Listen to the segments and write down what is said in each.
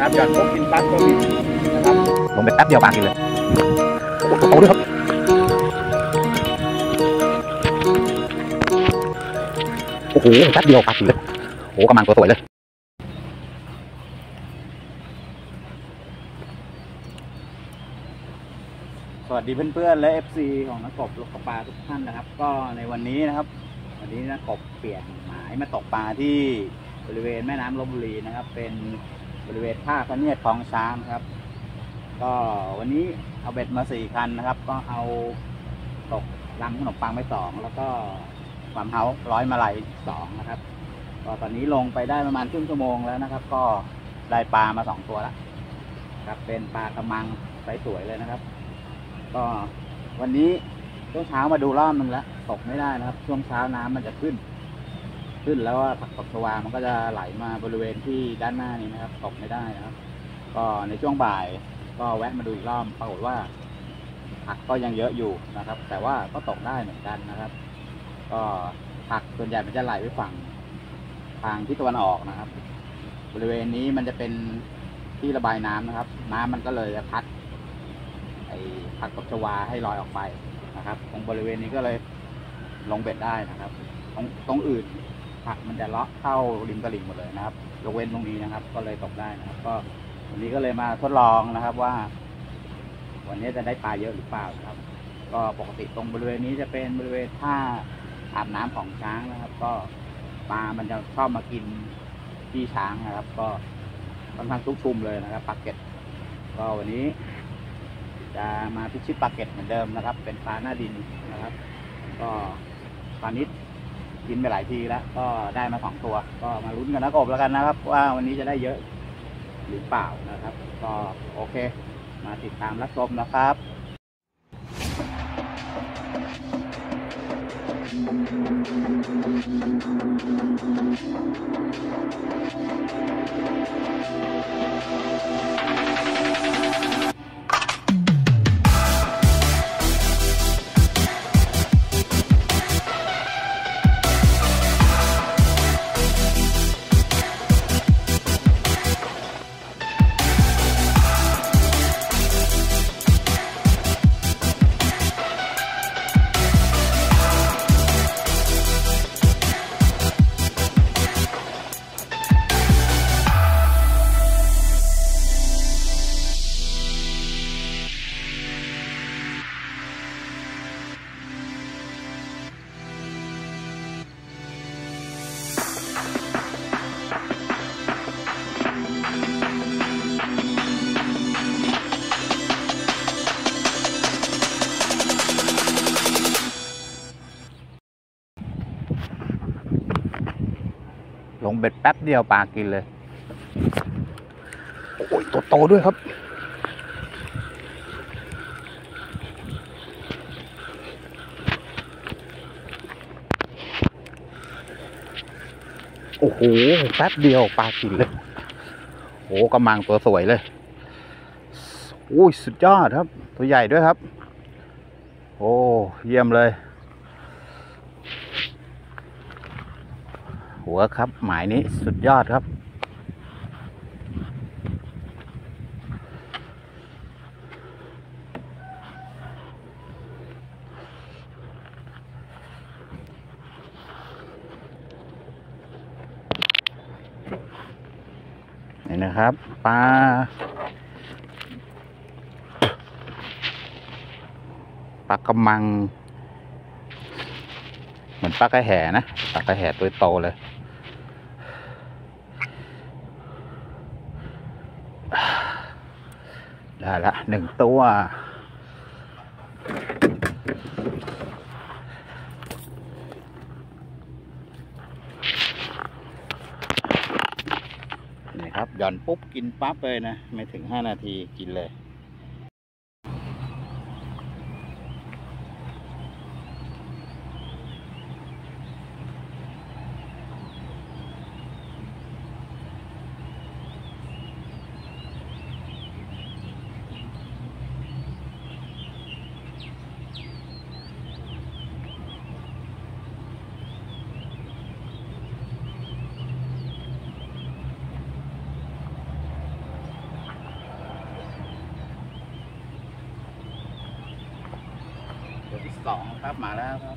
หย่อนปุ๊บกินปั๊บก็บินนะครับลงไปแป๊บเดียวปลากินเลยโตด้วยครับโอ้โหแป๊บเดียวปลากินเลยโอ้กำลังตัวสวยเลยสวัสดีเพื่อนๆและ FC ของนักกบลูกปลาทุกท่านนะครับก็ในวันนี้นะครับวันนี้นักกบเปลี่ยนหมายมาตกปลาที่บริเวณแม่น้ำลพบุรีนะครับเป็นบริเวณท่าพระเนียดคลองช้างครับก็วันนี้เอาเบ็ดมา4 คันนะครับก็เอาตกลำขนมปังไป2แล้วก็ความเฮาร้อยมาลัย2นะครับก็ตอนนี้ลงไปได้ประมาณครึ่งชั่วโมงแล้วนะครับก็ได้ปลามา2 ตัวแล้วครับเป็นปลากระมังไซส์สวยเลยนะครับก็วันนี้ช่วงเช้ามาดูรอบนึงแล้วตกไม่ได้นะครับช่วงเช้าน้ำมันจะขึ้นแล้วว่าผักตบชวามันก็จะไหลมาบริเวณที่ด้านหน้านี้นะครับตกไม่ได้นะครับก็ในช่วงบ่ายก็แวะมาดูอีกรอบปรากฏว่าผักก็ยังเยอะอยู่นะครับแต่ว่าก็ตกได้เหมือนกันนะครับก็ผักส่วนใหญ่มันจะไหลไปฝั่งทางทิศตะวันออกนะครับบริเวณนี้มันจะเป็นที่ระบายน้ำนะครับน้ำมันก็เลยจะพัดผักตบชวาให้ลอยออกไปนะครับตรงบริเวณนี้ก็เลยลงเบ็ดได้นะครับตรงอื่นผักมันจะเลาะเข้าริมตลิ่งหมดเลยนะครับยกเว้นตรงนี้นะครับก็เลยตกได้นะครับก็วันนี้ก็เลยมาทดลองนะครับว่าวันนี้จะได้ปลาเยอะหรือเปล่านะครับก็ปกติตรงบริเวณนี้จะเป็นบริเวณท่าอาบน้ำของช้างนะครับก็ปลามันจะชอบมากินที่ช้างนะครับก็ค่อนข้างชุกชุมเลยนะครับปลาเก็ดก็วันนี้จะมาพิชิตปลาเก็ดเหมือนเดิมนะครับเป็นปลาหน้าดินนะครับก็ปลานิดกินไปหลายทีแล้วก็ได้มา2 ตัวก็มาลุ้นกันนะกบแล้วกันนะครับว่าวันนี้จะได้เยอะหรือเปล่านะครับก็โอเคมาติดตามรับชมนะครับลงเบ็ดแป๊บเดียวปลากินเลยโอ้ยตัวโตด้วยครับโอ้โหแป๊บเดียวปลากินเลยโอ้กำลังตัวสวยเลยโอ้ยสุดยอดครับตัวใหญ่ด้วยครับโอ้เยี่ยมเลยหัวครับหมายนี้สุดยอดครับนี่นะครับปลากระมังเหมือนปลากระแหนะปลากระแหตัวโตเลยได้ละ1 ตัวนี่ครับหย่อนปุ๊บกินปั๊บเลยนะไม่ถึง5 นาทีกินเลย 2ครับมาแล้วครับ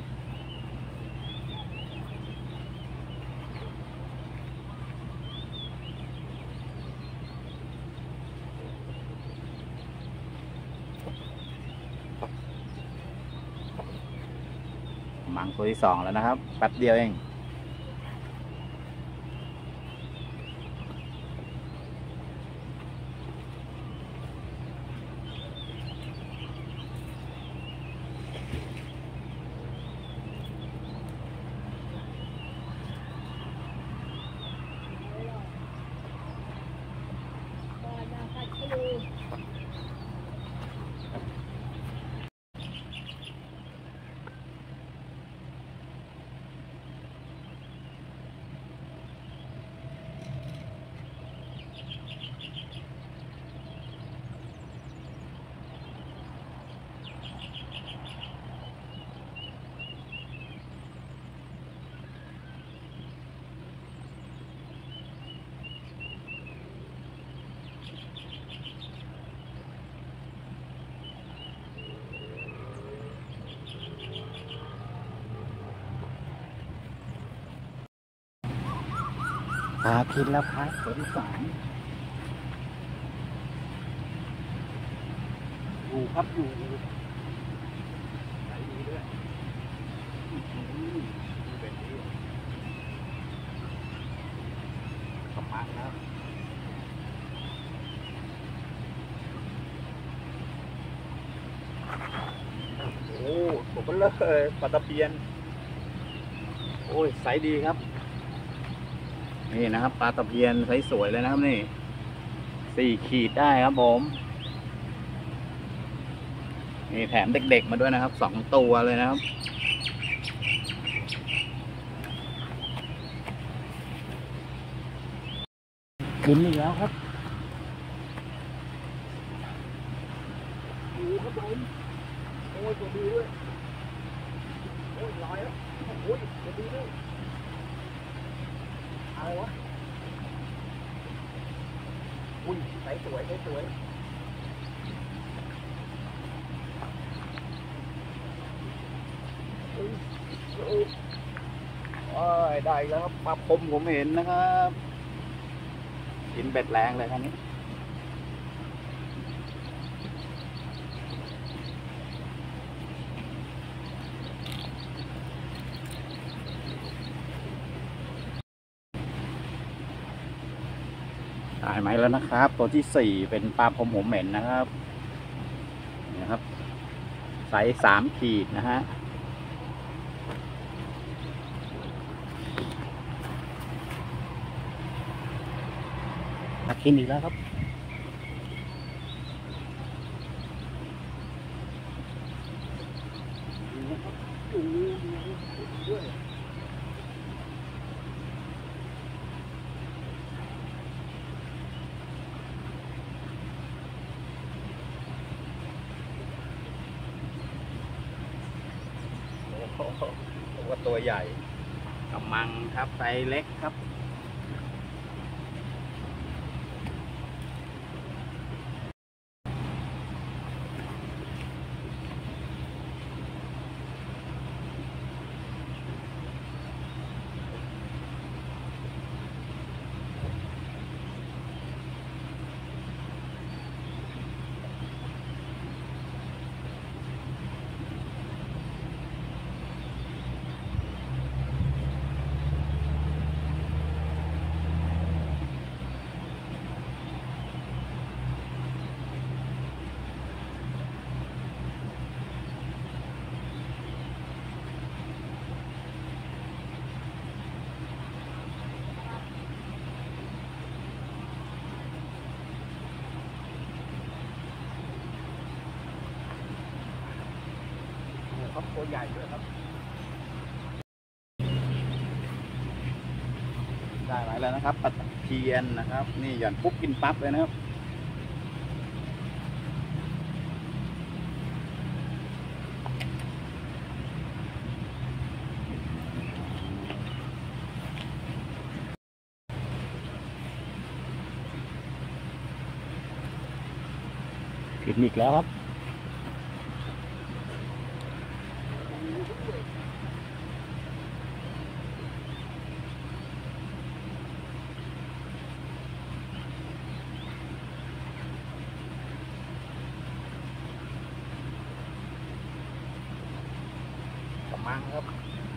มังตัวที่2แล้วนะครับแป๊บเดียวเองปลากินแล้วครับตัวที่2อยู่ครับอยู่ไหลดีด้วยเป็นดีกระปังครับโอ้ผมก็เลยปลาตะเพียนโอ้ยไซส์ดีครับนี่นะครับปลาตะเพียนไซส์สวยเลยนะครับนี่4 ขีดได้ครับผมนี่แถมเด็กๆมาด้วยนะครับ2 ตัวเลยนะครับกินอีกแล้วครับโอ้ครับผมโอ้ยตัวดีด้วยโอ้ยลอยแล้วโอ้ยตัวดีด้วยอะไรวะอุ้ยใสสวยใสสวยได้แล้วครับปลาพรมผมเห็นนะครับกินเบ็ดแรงเลยครับนี้ได้ไหมแล้วนะครับตัวที่4เป็นปลาพรมหัวเหม็นนะครับนี่นะครับไซส์3 ขีดนะฮะกินอีกแล้วครับว่าตัวใหญ่กำมังครับไซส์เล็กครับครับตัวใหญ่ด้วยครับได้ไหมแล้วนะครับปลาตะเพียนนะครับนี่หย่อนปุ๊บกินปั๊บเลยนะครับกินอีกแล้วครับมังครับ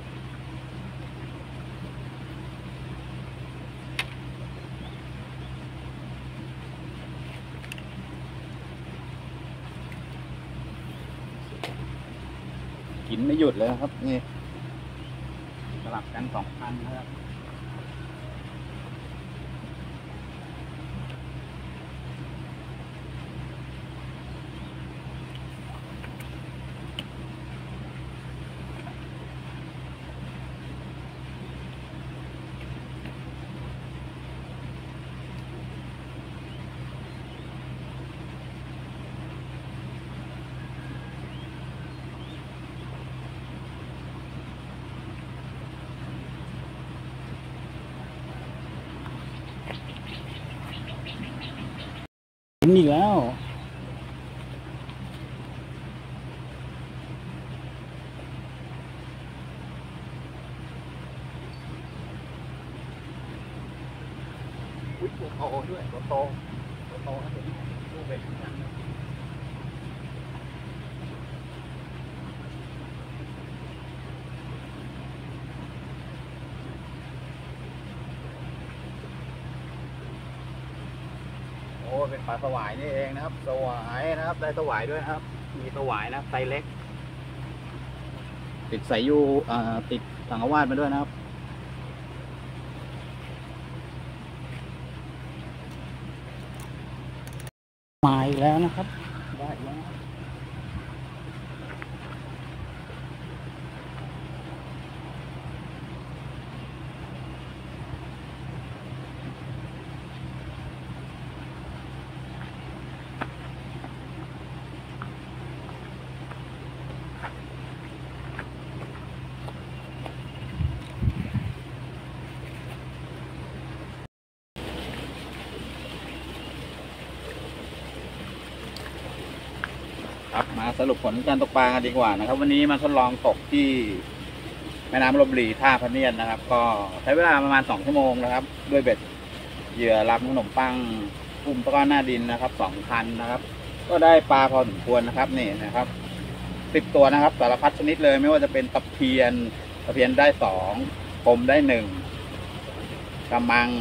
กินไม่หยุดเลยครับนี่สลับกัน2,000นะครับกินอีกแล้วอุ้ยตัวโตด้วยตัวโตครับลูกเบ็ดกันโอ้เป็นปลาสวายนี่เองนะครับสวายนะครับได้สวายด้วยนะครับมีสวายนะไซส์เล็กติดสายยูติดสังกะวาดมาด้วยนะครับมาอีกแล้วนะครับได้แล้วครับมาสรุปผลการตกปลากันดีกว่านะครับวันนี้มาทดลองตกที่แม่น้ำลพบุรีท่าพระเนียดนะครับ ก็ใช้เวลาประมาณ2 ชั่วโมงนะครับด้วยเบ็ดเหยื่อรับขนมปังกุ้งตะกร้อหน้าดินนะครับ2,000นะครับ ก็ได้ปลาพอสมควรนะครับนี่นะครับ10 ตัวนะครับสารพัดชนิดเลยไม่ว่าจะเป็นตะเพียนได้2 คมได้1 กระมัง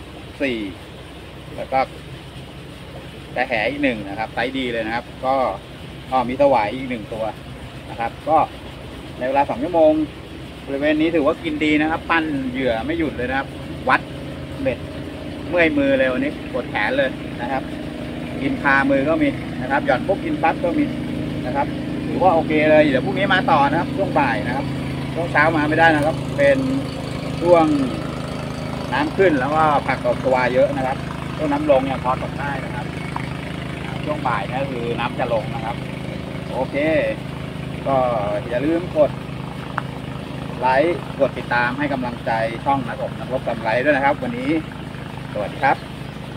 4แล้วก็แต่แหอีก1นะครับไซส์ดีเลยนะครับก็มีสวายอีก1 ตัวนะครับก็ในเวลา2 ชั่วโมงบริเวณนี้ถือว่ากินดีนะครับปั้นเหยื่อไม่หยุดเลยนะครับ วัดเบ็ดเมื่อยมือเลยวันนี้ปวดแขนเลยนะครับกินคามือก็มีนะครับหย่อนปุ๊บกินปั๊บก็มีนะครับถือว่าโอเคเลยเดี๋ยวพรุ่งนี้มาต่อนะครับช่วงบ่ายนะครับช่วงเช้ามาไม่ได้นะครับเป็นช่วงน้ำขึ้นแล้วก็ผักตบตัวเยอะนะครับช่วงน้ำลงเนี่ยพอตกได้นะครับช่วงบ่ายนี่คือน้ำจะลงนะครับโอเคก็อย่าลืมกดไลค์กดติดตามให้กำลังใจช่องนักรบกำไรด้วยนะครับวันนี้สวัสดีครับ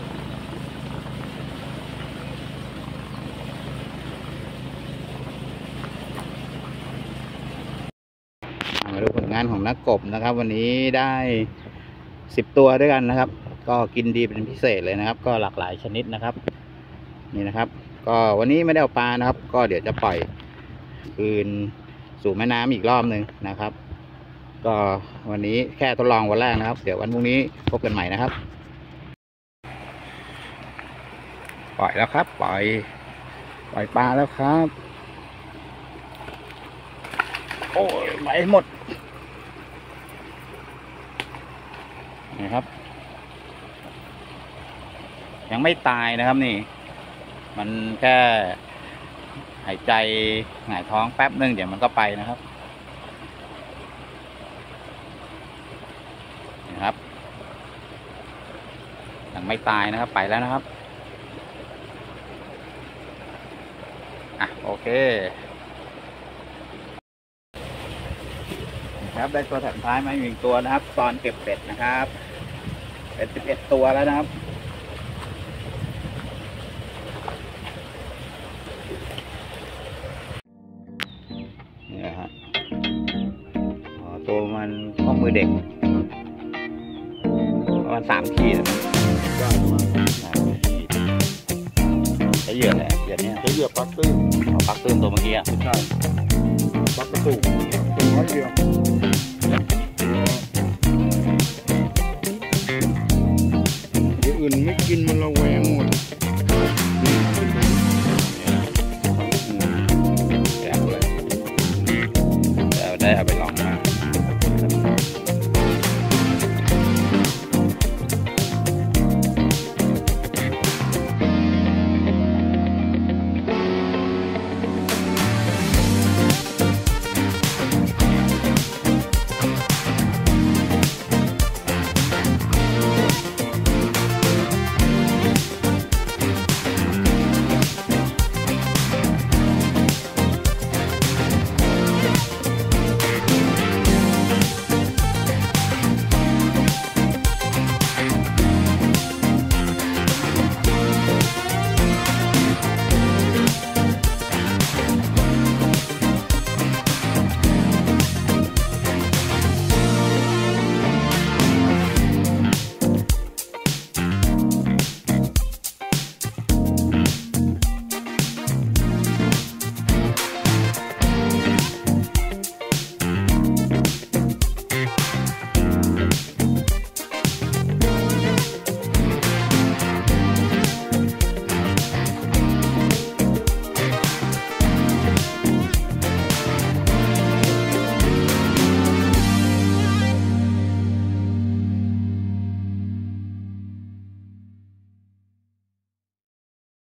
มาดูผลงานของนักกบนะครับวันนี้ได้10 ตัวด้วยกันนะครับก็กินดีเป็นพิเศษเลยนะครับก็หลากหลายชนิดนะครับนี่นะครับก็วันนี้ไม่ได้เอาปลานะครับก็เดี๋ยวจะปล่อยคืนสู่แม่น้ำอีกรอบหนึ่งนะครับก็วันนี้แค่ทดลองวันแรกนะครับเดี๋ยววันพรุ่งนี้พบกันใหม่นะครับปล่อยแล้วครับปล่อยปลาแล้วครับโอ้ยไปหมดนี่ครับยังไม่ตายนะครับนี่มันแค่หายใจหงายท้องแป๊บนึงเดี๋ยวมันก็ไปนะครับนะครับยังไม่ตายนะครับไปแล้วนะครับโอเคครับได้ตัวแถมท้ายมาอีกตัวนะครับตอนเก็บเป็ดนะครับเป็น11 ตัวแล้วนะครับนี่ฮะตัวมันข้อมือเด็กประมาณ3 ขีดได้ประมาณ3 ขีดใช้เหยื่อแหละเหยื่อนี้ใช้เหยื่อปักตื้นปักตื้นตัวเมื่อกี้ใช่ปักกระตุกอยเดียวเดี๋ยวอื่นไม่กินมันระแวงหมดนี่แซ่บเลยได้เอาไปลองมาก